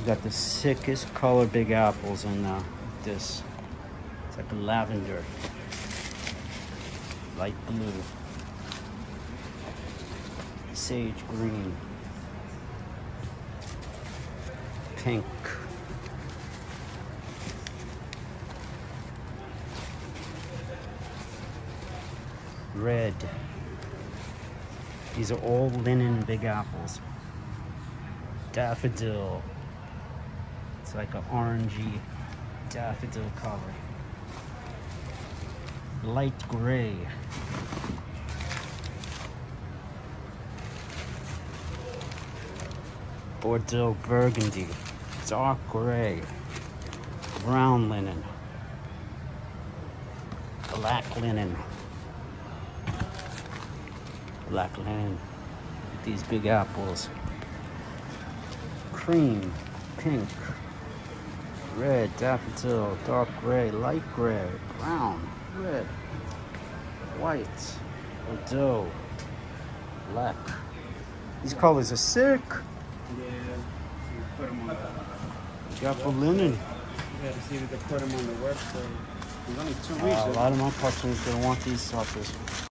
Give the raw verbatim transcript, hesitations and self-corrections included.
You got the sickest color Big Apples in uh, this. It's like a lavender, light blue, sage green, pink, red. These are all linen Big Apples. Daffodil. It's like an orangey daffodil color. Light gray. Bordeaux burgundy. Dark gray. Brown linen. Black linen. Black linen. These Big Apples. Cream, pink, red, daffodil, dark gray, light gray, brown, red, white, Bordeaux, black. These colors are sick. Yeah, you put them on the... You got for linen. You gotta see if they put them on the website. There's only two Uh, weeks. a lot of my customers gonna want these suckers.